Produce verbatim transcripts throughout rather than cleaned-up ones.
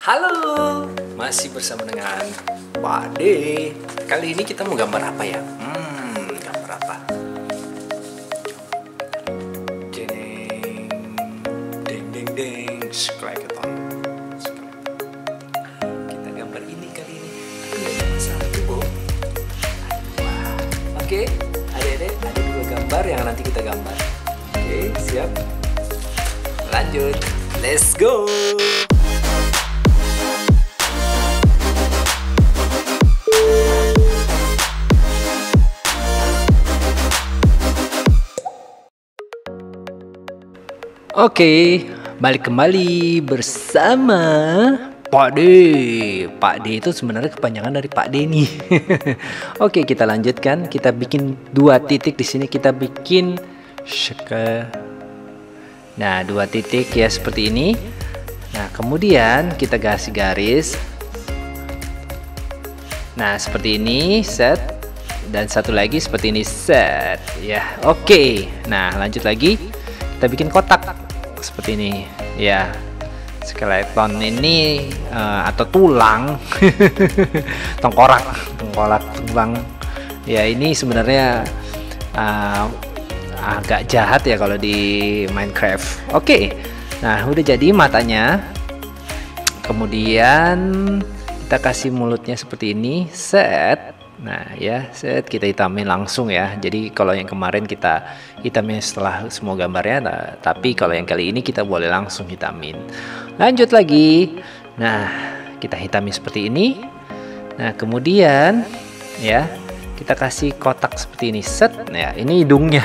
Halo, masih bersama dengan Pak D. Kali ini kita mau gambar apa ya? Hmm, gambar apa? Deng, deng, deng, deng, skeleton. Kita gambar ini kali ini. Tapi nggak ada masalah tuh, Bo. Wah, oke. Ada-ada, ada dua gambar yang nanti kita gambar. Oke, siap. Lanjut, let's go. Oke, balik kembali bersama Pak D. Pak D itu sebenarnya kepanjangan dari Pak Denny. Oke, kita lanjutkan. Kita bikin dua titik di sini. Kita bikin shake. Nah, dua titik ya seperti ini. Nah, kemudian kita kasih garis. Nah, seperti ini, set. Dan satu lagi seperti ini, set. Ya, oke. Nah, lanjut lagi. Kita bikin kotak seperti ini ya, skeleton ini uh, atau tulang tengkorak tengkorak tulang ya. Ini sebenarnya uh, agak jahat ya kalau di Minecraft. Oke, nah udah jadi matanya, kemudian kita kasih mulutnya seperti ini, set. Nah ya, set, kita hitamin langsung ya. Jadi kalau yang kemarin kita hitamin setelah semua gambarnya, nah, tapi kalau yang kali ini kita boleh langsung hitamin. Lanjut lagi. Nah, kita hitamin seperti ini. Nah, kemudian ya, kita kasih kotak seperti ini, set. Nah, ini hidungnya.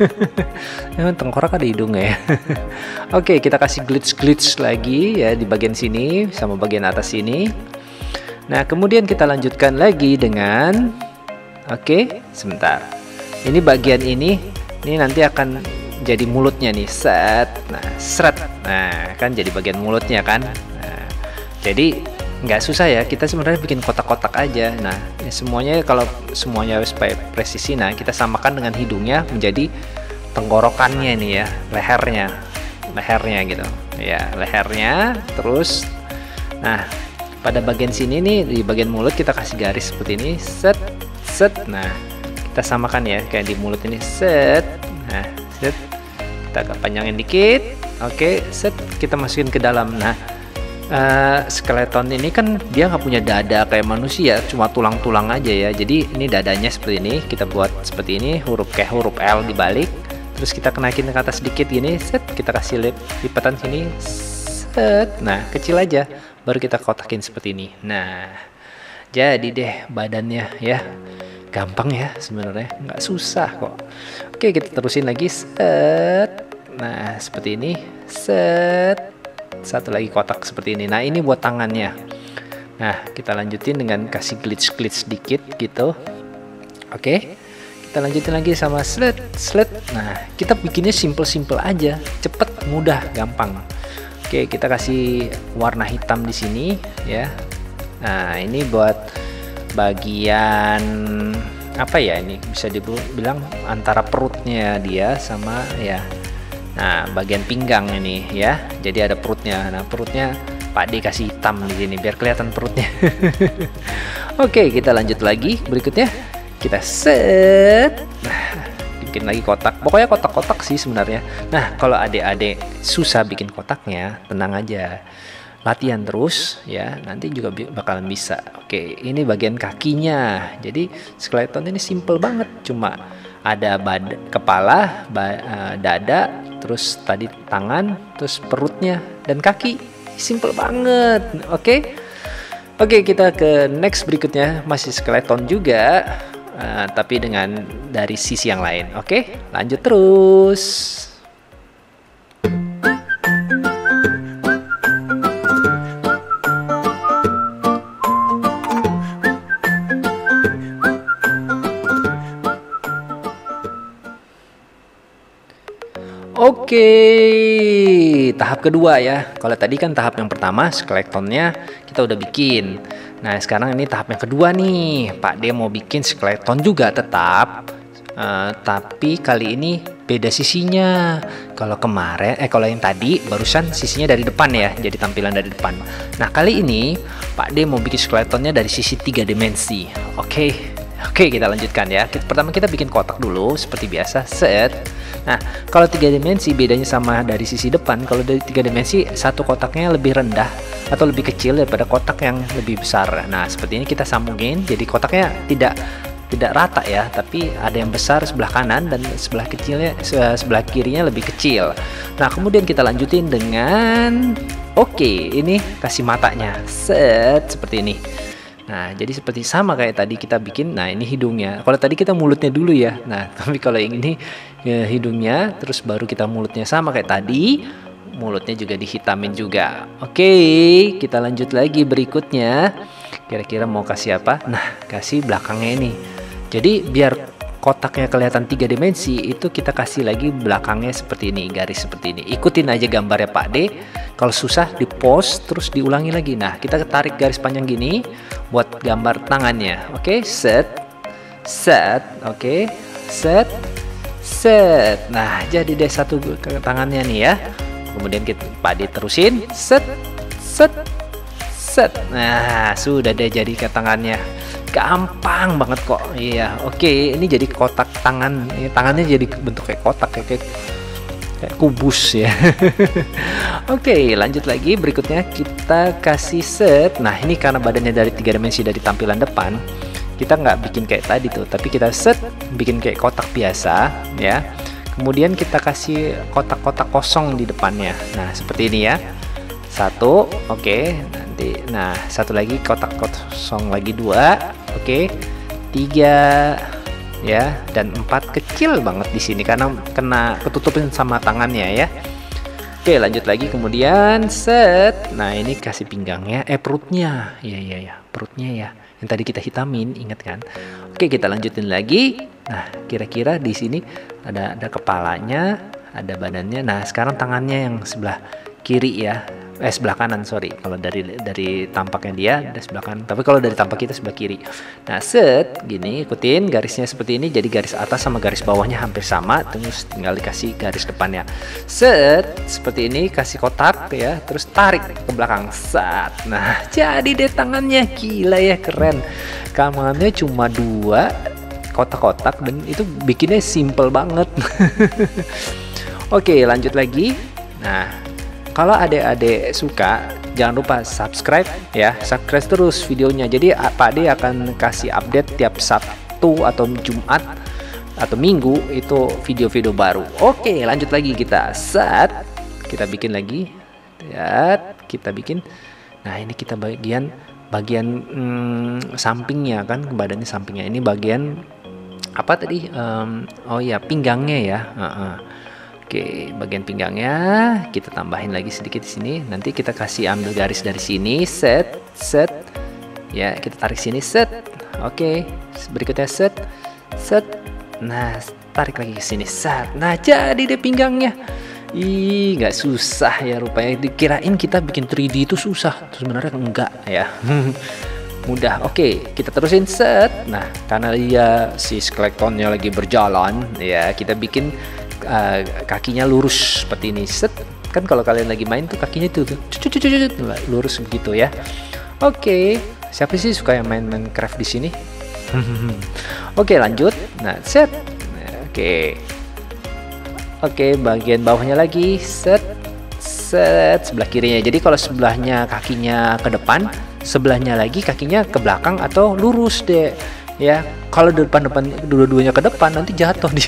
Tengkorak ada hidungnya ya. Oke, kita kasih glitch-glitch lagi ya di bagian sini sama bagian atas sini. Nah, kemudian kita lanjutkan lagi dengan, oke, sebentar. Ini bagian ini, ini nanti akan jadi mulutnya nih, set. Nah, seret. Nah, kan jadi bagian mulutnya kan. Nah, jadi nggak susah ya. Kita sebenarnya bikin kotak-kotak aja. Nah, ya semuanya kalau semuanya supaya presisi, nah kita samakan dengan hidungnya menjadi tenggorokannya nih ya, lehernya, lehernya gitu. Ya, lehernya. Terus, nah. Pada bagian sini nih, di bagian mulut kita kasih garis seperti ini, set, set. Nah, kita samakan ya, kayak di mulut ini, set. Nah, set. Kita agak panjangin dikit, oke, set. Kita masukin ke dalam. Nah, uh, skeleton ini kan dia nggak punya dada kayak manusia, cuma tulang-tulang aja ya. Jadi ini dadanya seperti ini, kita buat seperti ini, huruf kayak huruf L dibalik. Terus kita kenaikin ke atas sedikit gini, set. Kita kasih lip, lipatan sini, set. Nah, kecil aja. Baru kita kotakin seperti ini. Nah, jadi deh badannya ya. Gampang ya sebenarnya, nggak susah kok. Oke, kita terusin lagi, set. Nah, seperti ini, set. Satu lagi kotak seperti ini. Nah, ini buat tangannya. Nah, kita lanjutin dengan kasih glitch-glitch dikit gitu. Oke, kita lanjutin lagi sama slet, slet. Nah, kita bikinnya simple-simple aja, cepet, mudah, gampang. Oke, kita kasih warna hitam di sini ya. Nah, ini buat bagian apa ya, ini bisa dibilang antara perutnya dia sama ya. Nah, bagian pinggang ini ya. Jadi ada perutnya. Nah, perutnya Pak D kasih hitam di sini biar kelihatan perutnya. Oke, kita lanjut lagi berikutnya. Kita set. Nah, bikin lagi kotak, pokoknya kotak-kotak sih sebenarnya. Nah, kalau adik-adik susah bikin kotaknya, tenang aja, latihan terus ya, nanti juga bakalan bisa. Oke, ini bagian kakinya. Jadi skeleton ini simple banget, cuma ada bad kepala, ba uh, dada, terus tadi tangan, terus perutnya dan kaki. Simple banget. Oke, oke, kita ke next berikutnya, masih skeleton juga. Uh, tapi dengan dari sisi yang lain. Oke, lanjut terus. Oke, tahap kedua ya. Kalau tadi kan tahap yang pertama, skeletonnya kita udah bikin. Nah, sekarang ini tahap yang kedua nih. Pak D mau bikin skeleton juga tetap, uh, tapi kali ini beda sisinya. Kalau kemarin, eh kalau yang tadi barusan sisinya dari depan ya, jadi tampilan dari depan. Nah kali ini Pak D mau bikin skeletonnya dari sisi tiga dimensi. Oke, oke kita lanjutkan ya. Pertama kita bikin kotak dulu seperti biasa. Set. Nah kalau tiga dimensi bedanya sama dari sisi depan. Kalau dari tiga dimensi satu kotaknya lebih rendah atau lebih kecil daripada kotak yang lebih besar. Nah seperti ini kita sambungin, jadi kotaknya tidak tidak rata ya, tapi ada yang besar sebelah kanan dan sebelah kecilnya sebelah kirinya lebih kecil. Nah kemudian kita lanjutin dengan oke okay, ini kasih matanya set seperti ini. Nah jadi seperti sama kayak tadi kita bikin. Nah ini hidungnya, kalau tadi kita mulutnya dulu ya. Nah tapi kalau yang ini ya, hidungnya terus baru kita mulutnya sama kayak tadi, mulutnya juga dihitamin juga. Oke okay, kita lanjut lagi berikutnya. Kira-kira mau kasih apa? Nah kasih belakangnya ini. Jadi biar kotaknya kelihatan tiga dimensi, itu kita kasih lagi belakangnya seperti ini, garis seperti ini. Ikutin aja gambarnya Pak D. Kalau susah di pause terus diulangi lagi. Nah kita tarik garis panjang gini buat gambar tangannya. Oke, okay? set, set, oke, okay? set, set. Nah jadi deh satu tangannya nih ya. Kemudian kita Pak D terusin, set, set, set. Nah sudah deh jadi ke tangannya. Gampang banget kok. Iya, oke. Okay. Ini jadi kotak tangan. Tangannya jadi bentuk kayak kotak, kayak, kayak kubus ya. Oke, okay, lanjut lagi. Berikutnya kita kasih set. Nah, ini karena badannya dari tiga dimensi dari tampilan depan, kita nggak bikin kayak tadi tuh, tapi kita set, bikin kayak kotak biasa, ya. Kemudian kita kasih kotak-kotak kosong di depannya. Nah, seperti ini ya. Satu, oke. Okay. Nanti, nah satu lagi kotak kosong lagi dua. Oke, tiga ya, dan empat kecil banget di sini karena kena ketutupin sama tangannya ya. Oke, lanjut lagi kemudian set. Nah ini kasih pinggangnya, eh perutnya, iya iya ya, perutnya ya. Yang tadi kita hitamin, ingat kan? Oke, kita lanjutin lagi. Nah kira-kira di sini ada ada kepalanya, ada badannya. Nah sekarang tangannya yang sebelah kiri ya. Eh sebelah kanan, sorry, kalau dari dari tampaknya dia dari sebelah kanan, tapi kalau dari tampak kita sebelah kiri. Nah set gini, ikutin garisnya seperti ini, jadi garis atas sama garis bawahnya hampir sama, terus tinggal dikasih garis depannya set seperti ini, kasih kotak ya, terus tarik ke belakang set. Nah jadi deh tangannya, gila ya, keren. Kamarnya cuma dua kotak-kotak dan itu bikinnya simple banget. Oke lanjut lagi. Nah kalau adik-adik suka, jangan lupa subscribe ya, subscribe terus videonya. Jadi Pak D akan kasih update tiap Sabtu atau Jumat atau Minggu itu video-video baru. Oke, lanjut lagi kita. Set, kita bikin lagi. Lihat, kita bikin. Nah ini kita bagian bagian hmm, sampingnya kan, badannya sampingnya. Ini bagian apa tadi? Um, oh ya pinggangnya ya. Uh -uh. Oke, bagian pinggangnya kita tambahin lagi sedikit di sini. Nanti kita kasih ambil garis dari sini, set, set. Ya, kita tarik sini, set. Oke, berikutnya set, set. Nah, tarik lagi ke sini, set. Nah, jadi deh pinggangnya. Ih, nggak susah ya rupanya. Dikirain kita bikin tiga D itu susah, sebenarnya enggak ya. Mudah. Oke, kita terusin set. Nah, karena dia si skeletonnya lagi berjalan, ya kita bikin Uh, kakinya lurus seperti ini set. Kan kalau kalian lagi main tuh kakinya tuh lurus begitu ya. Oke, siapa sih suka yang main Minecraft di sini? Oke lanjut. Nah set. Oke, oke bagian bawahnya lagi set, set sebelah kirinya. Jadi kalau sebelahnya kakinya ke depan, sebelahnya lagi kakinya ke belakang atau lurus deh ya. Kalau depan-depan dua-duanya ke depan nanti jatuh dia.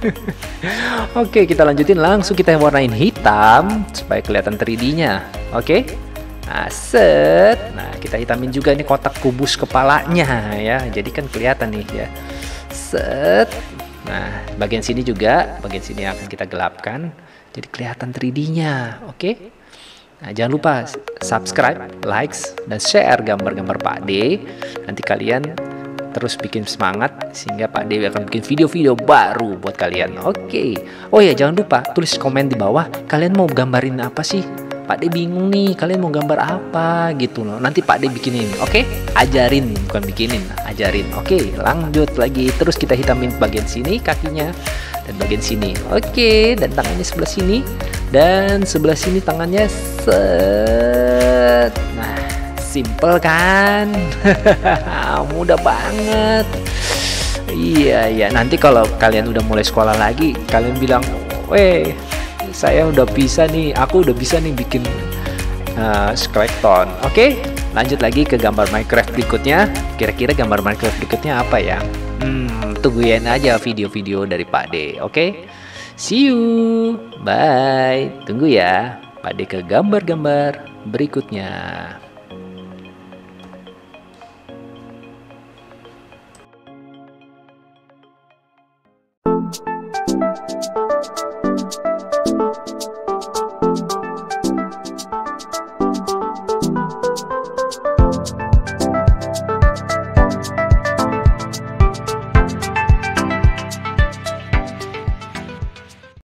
Oke, kita lanjutin langsung, kita warnain hitam supaya kelihatan tiga D-nya. Oke. Nah, set. Nah, kita hitamin juga nih kotak kubus kepalanya ya. Jadi kan kelihatan nih ya. Set. Nah, bagian sini juga, bagian sini akan kita gelapkan. Jadi kelihatan tiga D-nya. Oke. Nah, jangan lupa subscribe, likes, dan share gambar-gambar Pak D. Nanti kalian terus bikin semangat sehingga Pak D akan bikin video-video baru buat kalian. Oke. Oh ya, jangan lupa tulis komen di bawah kalian mau gambarin apa sih? Pak D bingung nih, kalian mau gambar apa gitu loh. Nanti Pak D bikinin. Oke? Ajarin, bukan bikinin, ajarin. Oke, lanjut lagi. Terus kita hitamin bagian sini kakinya dan bagian sini. Oke, dan tangannya sebelah sini dan sebelah sini tangannya set. Nah, simple kan? Mudah banget. Iya, iya. Nanti kalau kalian udah mulai sekolah lagi, kalian bilang, "Weh, saya udah bisa nih, aku udah bisa nih bikin uh, Skeleton." Oke, lanjut lagi ke gambar Minecraft berikutnya. Kira-kira gambar Minecraft berikutnya apa ya? Hmm, tungguin aja video-video dari Pak D. Oke, see you, bye. Tunggu ya, Pak D ke gambar-gambar berikutnya.